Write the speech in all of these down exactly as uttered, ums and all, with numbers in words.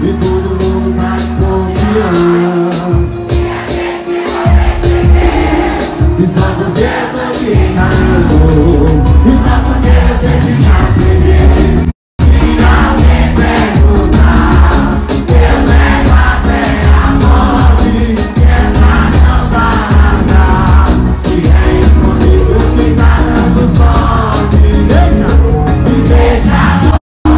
e todo mundo tá desconfiando. E só porque eu tô ficando, e só porque você está feliz. Se alguém perguntar, eu levo até a morte, que é pra não vazar. Se é escondido, fica dando sorte. Deixa, me deixa.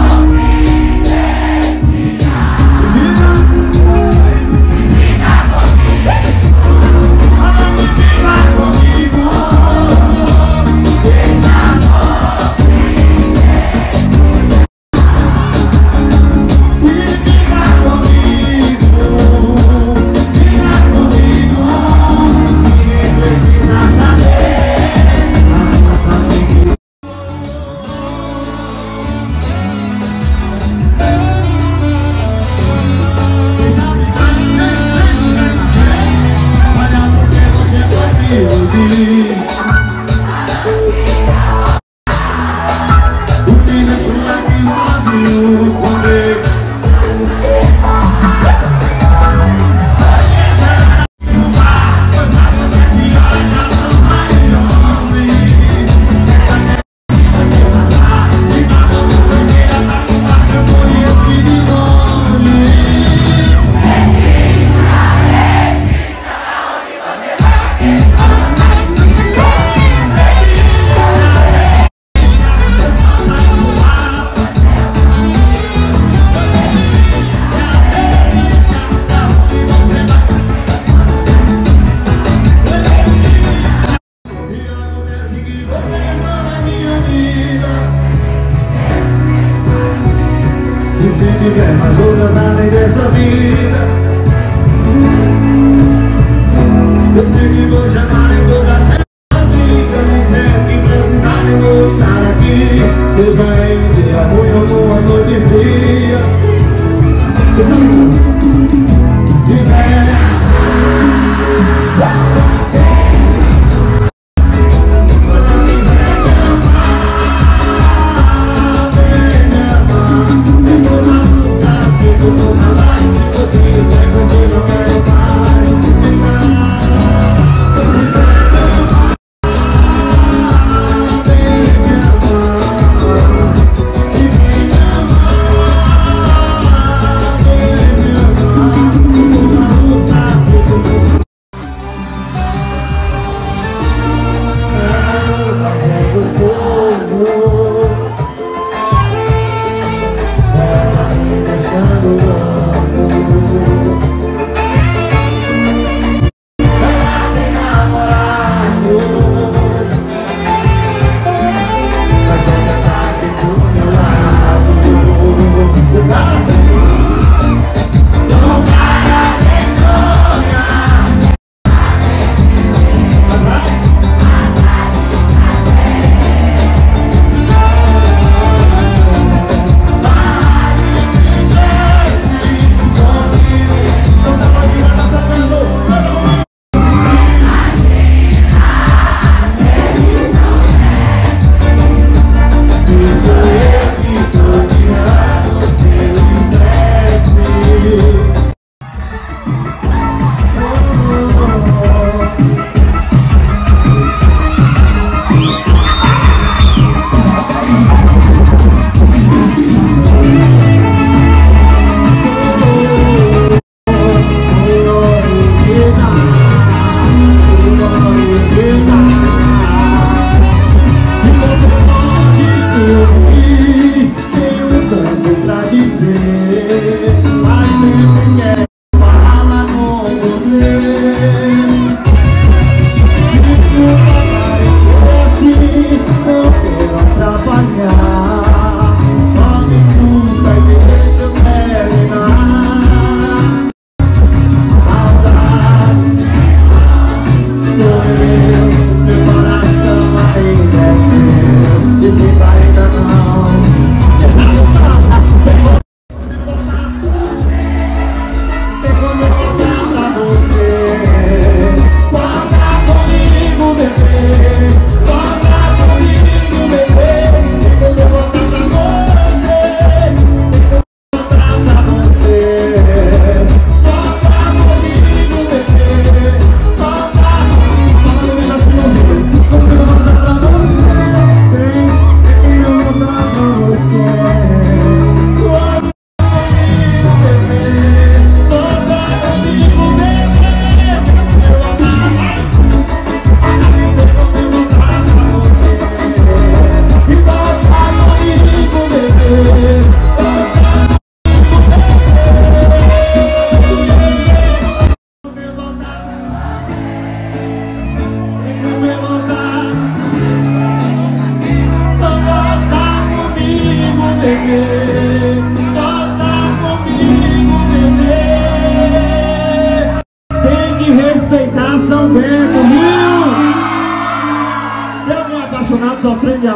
E se tiver mais outras além dessa vida, eu sei que vou te amar em todas essas vidas. E sempre que precisar eu vou estar aqui, seja em um dia ruim ou numa noite fria. Essa vida tiver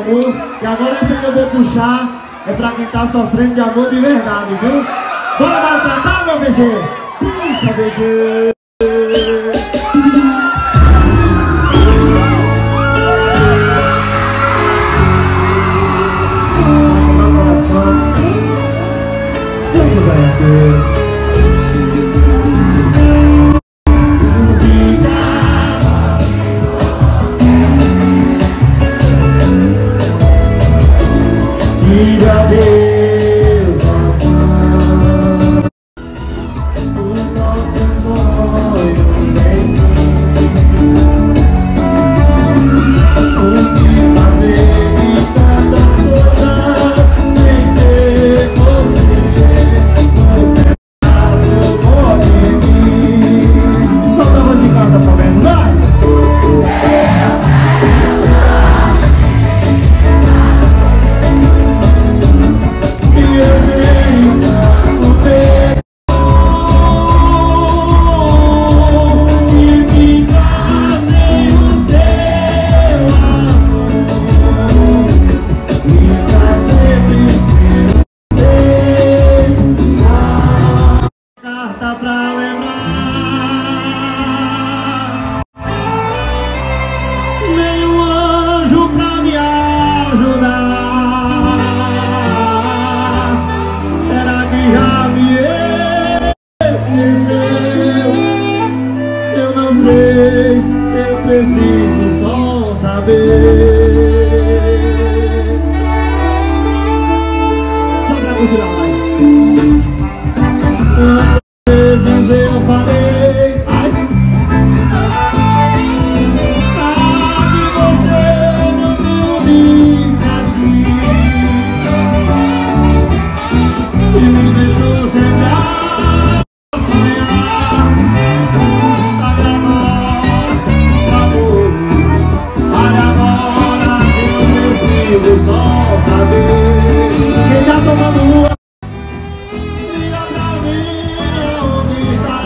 amor. E agora essa que eu vou puxar é pra quem tá sofrendo de amor de verdade, viu? Bora maltratar, meu B G? Pensa, B G. Passa meu coração. Vamos aí, aqui. Diga adeus aos pães, os nossos sonhos em mim. O que fazer de tantas coisas sem ter você no pedaço bom de mim. Solta a voz de canta, só vendo, vai! Eu preciso só saber. Só pra continuar, vai. Quantas vezes eu falei, ai, ah, que você não me ouvisse assim e me deixou sempre a sonhar. Só saber quem tá tomando rua. Liga pra mim onde está.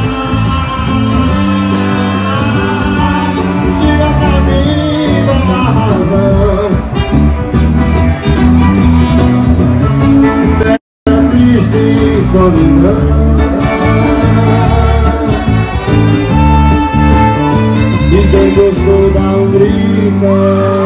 Liga pra mim qual a razão dessa triste solidão. E quem gostou dá um grito.